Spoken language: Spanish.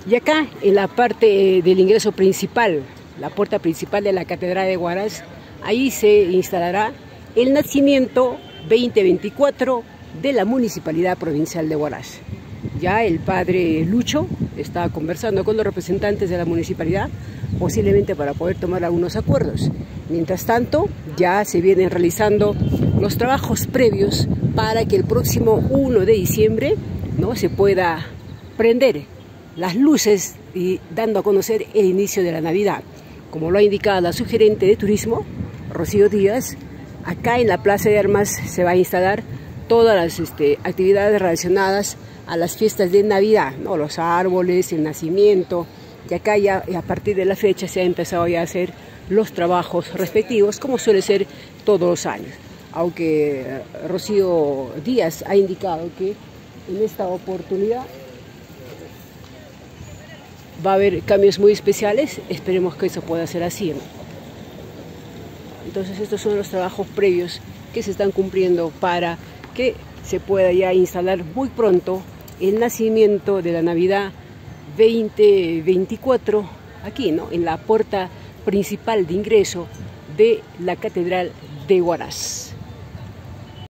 Y acá, en la parte del ingreso principal, la puerta principal de la Catedral de Huaraz, ahí se instalará el nacimiento 2024 de la Municipalidad Provincial de Huaraz. Ya el padre Lucho está conversando con los representantes de la municipalidad, posiblemente para poder tomar algunos acuerdos. Mientras tanto, ya se vienen realizando los trabajos previos para que el próximo 1 de diciembre, ¿no?, se pueda prender las luces y dando a conocer el inicio de la Navidad. Como lo ha indicado la subgerente de turismo, Rocío Díaz, acá en la Plaza de Armas se va a instalar todas las actividades relacionadas a las fiestas de Navidad, ¿no?, los árboles, el nacimiento, y acá ya a partir de la fecha se ha empezado ya a hacer los trabajos respectivos, como suele ser todos los años. Aunque Rocío Díaz ha indicado que en esta oportunidad va a haber cambios muy especiales, esperemos que eso pueda ser así, ¿no? Entonces estos son los trabajos previos que se están cumpliendo para que se pueda ya instalar muy pronto el nacimiento de la Navidad 2024 aquí, ¿no?, en la puerta principal de ingreso de la Catedral de Huaraz.